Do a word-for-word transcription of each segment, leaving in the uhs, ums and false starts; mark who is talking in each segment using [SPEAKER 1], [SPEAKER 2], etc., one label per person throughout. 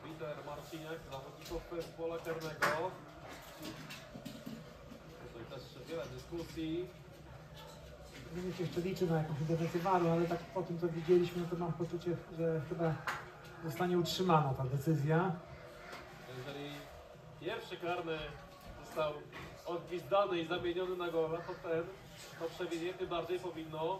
[SPEAKER 1] Peter Marciniak, zawodników z pola karnego. Tutaj też wiele dyskusji.
[SPEAKER 2] Nie się jeszcze liczy na jakąś interwencję waru, ale tak po tym co widzieliśmy, no to mam poczucie, że chyba zostanie utrzymana ta decyzja.
[SPEAKER 1] Jeżeli pierwszy karny został odgwizdany i zamieniony na gola, to ten, to przewinienie tym bardziej powinno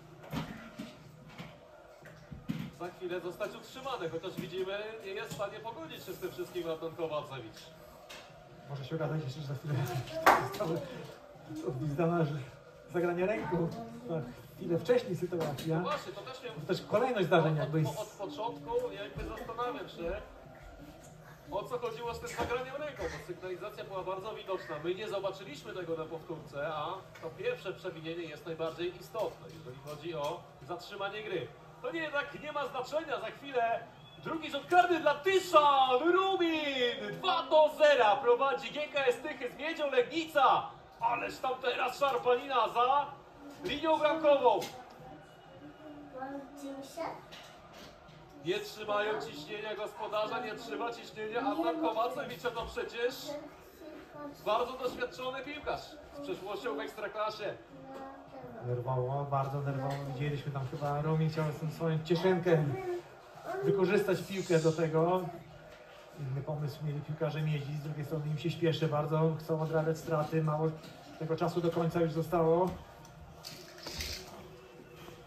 [SPEAKER 1] za chwilę zostać utrzymane, chociaż widzimy, nie jest w stanie pogodzić się z tym wszystkim Anton Kowacewicz.
[SPEAKER 2] Może się okazać jeszcze, że za chwilę zostały odgwizdane, że zagranie ręką na chwilę wcześniej sytuacja.
[SPEAKER 1] No właśnie, to też,
[SPEAKER 2] To też kolejność zdarzeń
[SPEAKER 1] od,
[SPEAKER 2] jakby...
[SPEAKER 1] od, od początku jakby zastanawiam się, o co chodziło z tym zagraniem ręką, bo sygnalizacja była bardzo widoczna. My nie zobaczyliśmy tego na powtórce, a to pierwsze przewinienie jest najbardziej istotne, jeżeli chodzi o zatrzymanie gry. To nie, jednak nie ma znaczenia, za chwilę drugi rzut karny dla Tyszan, Rubin, dwa do zera prowadzi G K S Tychy z Miedzią Legnica, ależ tam teraz szarpanina za linią bramkową. Nie trzymają ciśnienia gospodarza, nie trzyma ciśnienia, a tam Kowacewicza to przecież bardzo doświadczony piłkarz z przeszłością w Ekstraklasie.
[SPEAKER 2] Nerwowo, bardzo nerwowo. Widzieliśmy tam chyba Romi chciał z tym swoją cieszenkę wykorzystać piłkę do tego. Inny pomysł mieli piłkarze Miedzi, z drugiej strony im się śpieszy bardzo, chcą odradzać straty, mało tego czasu do końca już zostało.